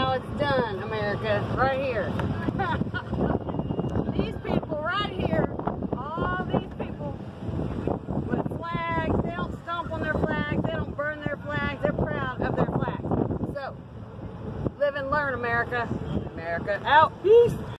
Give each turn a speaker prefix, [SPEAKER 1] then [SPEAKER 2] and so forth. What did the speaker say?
[SPEAKER 1] how it's done, America, right here. These people right here, all these people with flags, they don't stomp on their flags, they don't burn their flags, they're proud of their flags. So, live and learn, America. America out. Peace.